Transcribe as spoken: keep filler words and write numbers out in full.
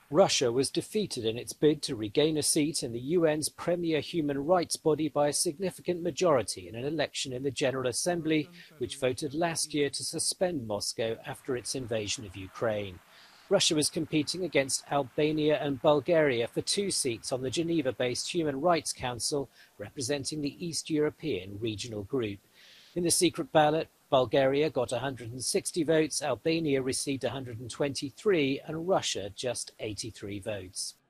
Russia was defeated in its bid to regain a seat in the U N's premier human rights body by a significant majority in an election in the General Assembly, which voted last year to suspend Moscow after its invasion of Ukraine. Russia was competing against Albania and Bulgaria for two seats on the Geneva-based Human Rights Council, representing the East European regional group. In the secret ballot, Bulgaria got one hundred sixty votes, Albania received one hundred twenty-three, and Russia just eighty-three votes.